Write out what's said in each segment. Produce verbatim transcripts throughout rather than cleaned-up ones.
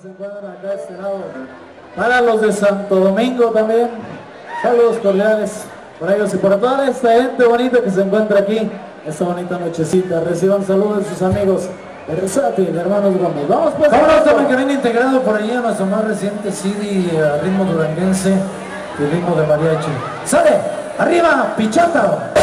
Se encuentran acá a este lado. Para los de Santo Domingo también, saludos cordiales para ellos y para toda esta gente bonita que se encuentra aquí esta bonita nochecita. Reciban saludos de sus amigos Versátil, hermanos Gómez. Vamos pues. Vámonos también, que viene integrado por allí a nuestro más reciente C D a ritmo duranguense y ritmo de mariachi. ¡Sale! ¡Arriba! ¡Pichata!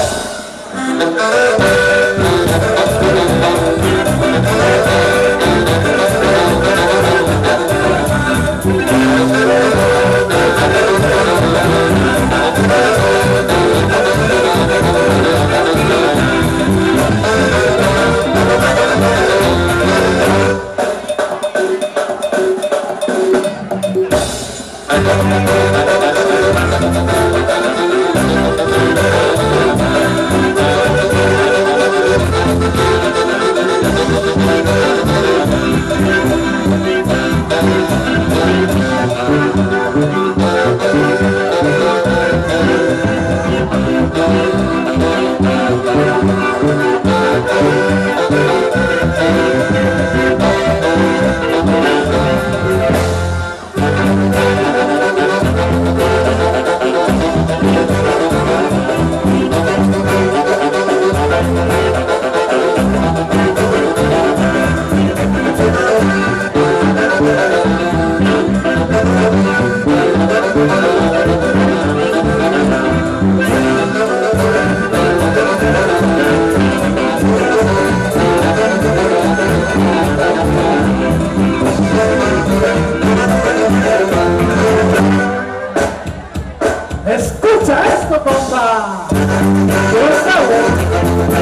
¡Escucha esto, compa! ¡Yo sabes!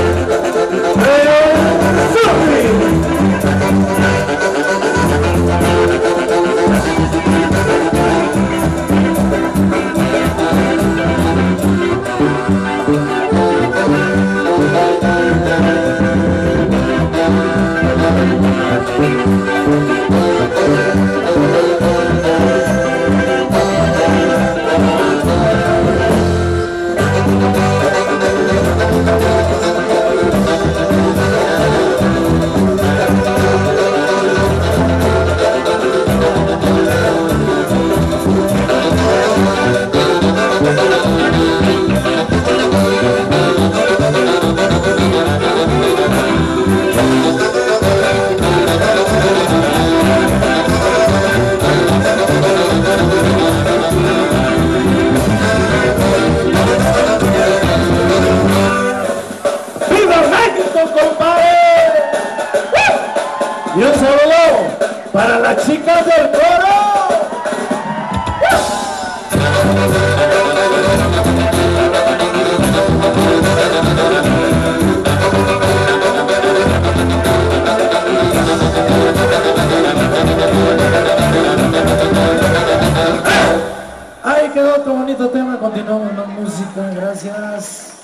Y un saludo para las chicas del coro. Ahí quedó otro bonito tema. Continuamos con música. Gracias.